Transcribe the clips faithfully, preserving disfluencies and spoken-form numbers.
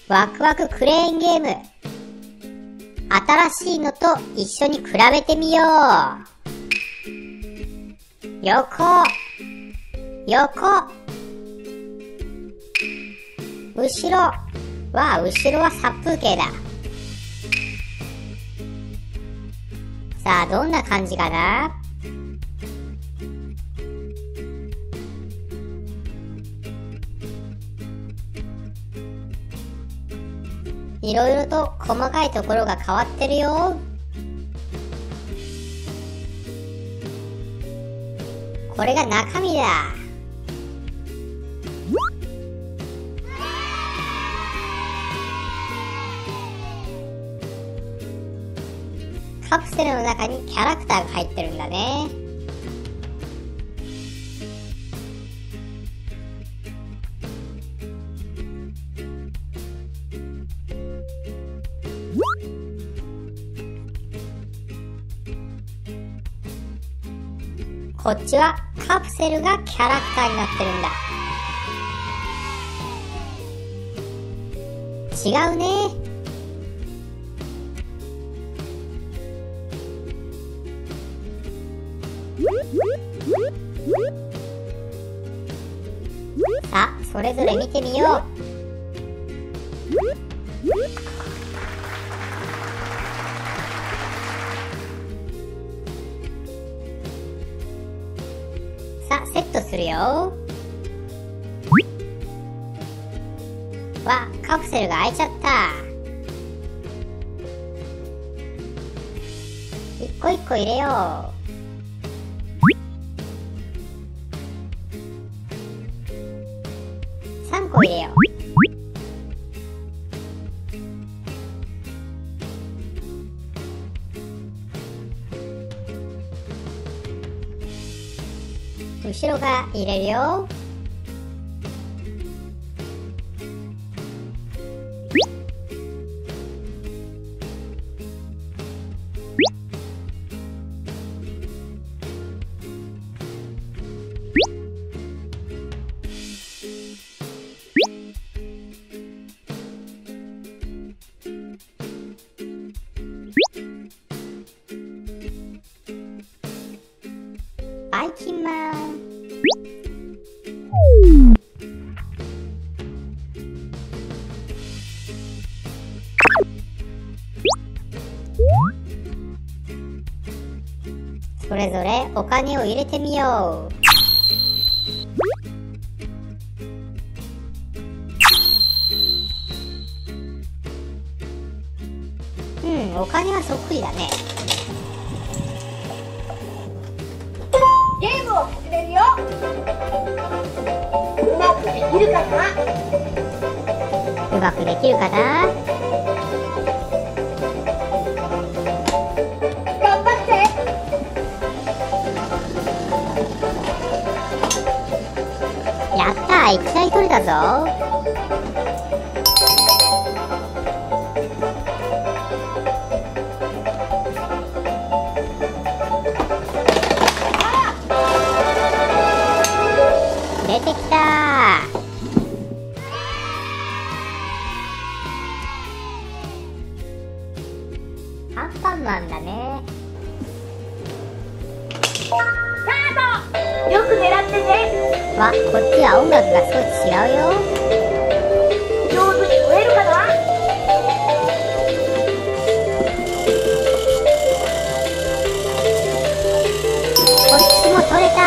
ワクワククレーンゲーム。新しいのと一緒に比べてみよう。横、横、後ろ。わあ、後ろは殺風景だ。さあ、どんな感じかな？いろいろと細かいところが変わってるよ。これが中身だ。カプセルの中にキャラクターが入ってるんだね。こっちはカプセルがキャラクターになってるんだ。違うね。さあ、それぞれ見てみよう。さあ、セットするよ。わ、カプセルが開いちゃった。一個一個入れよう。さんこ入れよう。後ろから入れるよ。バイキンマン。それぞれお金を入れてみよう。うん、お金はそっくりだね。 ゲームを始めるよ。うまくできるかな？ うまくできるかな？ 頑張って。 やったー、いきなり取れたぞ。出てきたー。アンパンマンだね。 スタート。よく狙ってね。 わ、こっちは音楽が少し違うよ。 上手に取れるかな？ こっちも取れた。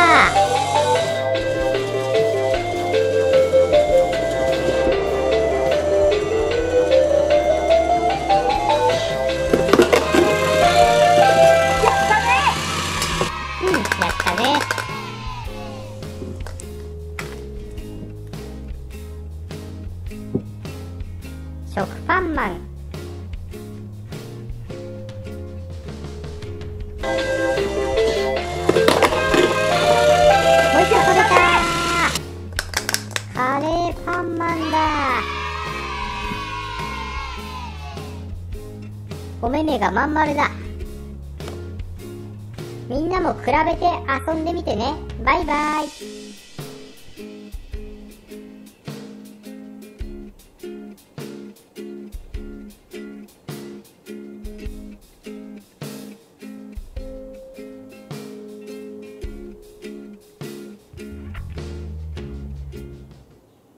うん、やったね。食パンマン。もう一度取れた。カレーパンマンだ。お目目がまん丸だ。みんなも比べて遊んでみてね。バイバイ。